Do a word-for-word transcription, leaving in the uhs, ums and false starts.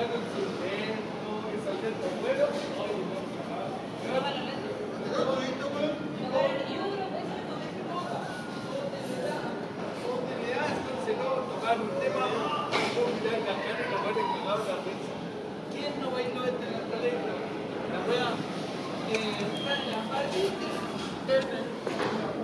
gano el cemento, el saltento bueno, oye, no, un tema, vos mirá la cara y lo van a encajar la vez. ¿Quién no bailó este en la paleta? La wea, eh, la Barbie,